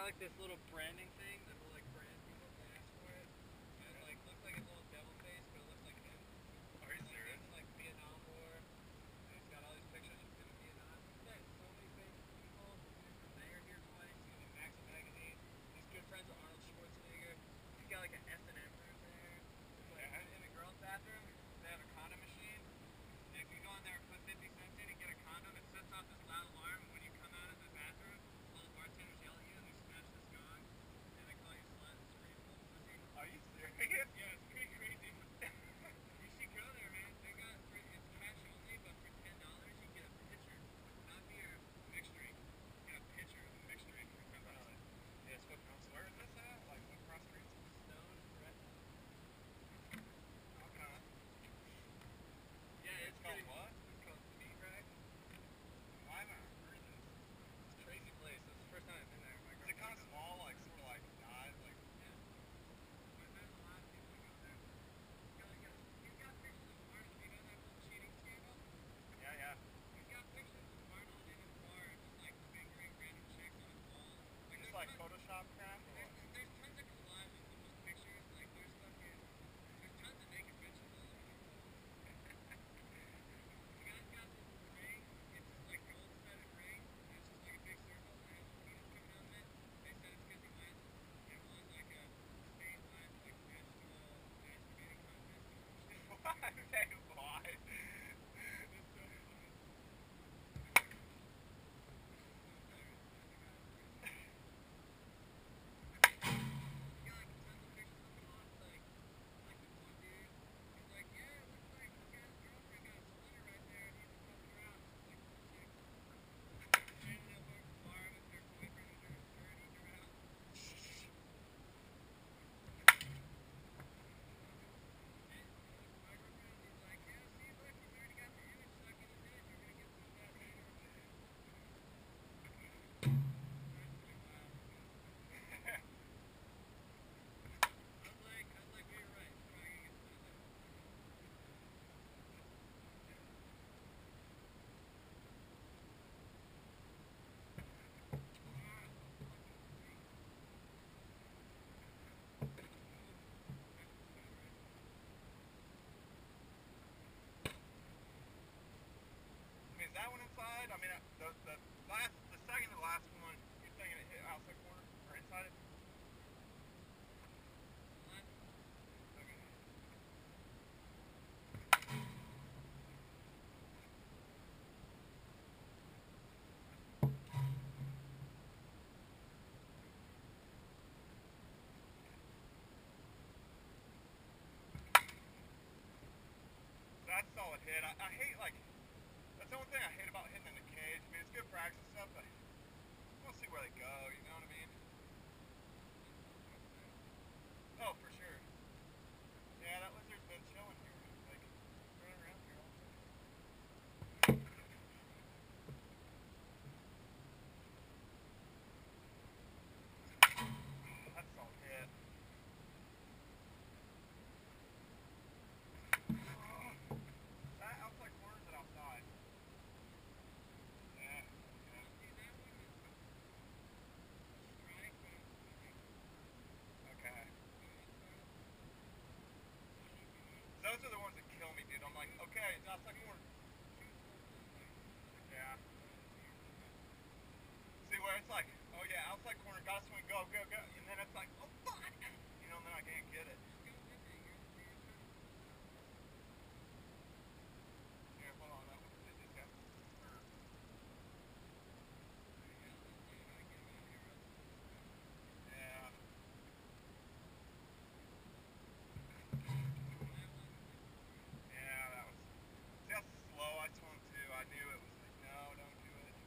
like this little branding thing that will like brand people if they ask for it. And it like looks like a little devil face, but it looks like him. Are you serious? It's like Vietnam War. And he's got all these pictures from him in Vietnam. He's met so many famous people. He's the mayor here twice. He's in Maxim magazine. He's good friends with Arnold Schwarzenegger. He's got like an S&M room there. There's like in the girls' bathroom, they have a condom machine. And if you go in there and put 50 cents in and get a condom, it sets off this loud alarm. And when you come out of the bathroom, all the bartenders yell at you and they smash this gong. And they call you slut and scream little pussy. Are you serious? Yeah, it's pretty crazy. You should go there, man. They got it's cash only, but for $10 you get a pitcher, not beer, mixed drink. You get a pitcher of a mixed drink for $10. Yeah, it's Foothills. Where is this at? Like what cross streets? Stone, correct? Okay. Yeah, It's called what? It's called Meat Rack. Why am I heard this? It's a crazy place. It's the first time I've been there. My Is it kind of girlfriend small, like sort of like not like? yeah. But there's a lot of people that go there. You got pictures of Arnold. You know that whole cheating scandal? Yeah, yeah. He's got pictures of Arnold in his bar, just like fingering random chicks on his wall. Like, Just like Photoshop crap or what? there's tons of collages of those pictures. Like there's tons of naked bitches all over the wall. The guy's got this ring. It's this like gold-studded ring. And it's just like a big circle and it has a penis coming out of it. They said it's because he won like a state-wide like national masturbating contest or some shit. Why? Why? It's so funny. You got like tons of pictures of him on like this one dude. He's like, yeah, it looks like this guy's girlfriend got a splinter right there and he's been fucking around. It's like bullshit. Standing at the bar with their boyfriend under her skirt eating her out. My girlfriend, he's like, yeah, see, look, he's already got the image stuck in his head. You're gonna get some of that later. That's pretty wild. I was like, well, you're right. You're probably gonna get some of that. I mean, is that one inside? I mean, the second to last one, you're saying it hit outside corner or inside it? Okay. That's a solid hit. I hate like that's the one thing I hate about hitting in the cage. I mean, it's good practice and stuff, but I want to see where they go. You know what I mean? Oh, for sure. Yeah, that lizard's been chilling here, like running around here all day. That's a solid hit. Is that outside corner or is it outside? Yeah. Yeah. See, that one is strike, but it's Okay. inside. Those are the ones that kill me, dude. I'm like, okay, it's outside corner. Yeah. See where it's like, oh yeah, outside corner, gotta swing, go, go, go, and then it's like, oh fuck, you know, and then I can't get it. Here, hold on, that one, it just got, yeah. Yeah, that was, see how slow I swung too, I knew it was like, no, don't do it.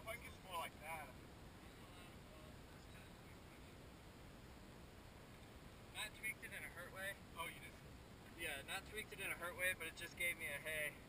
if I can get some more like that. Not tweaked it in a hurt way. Oh, you just... Yeah, not tweaked it in a hurt way, but it just gave me a hey.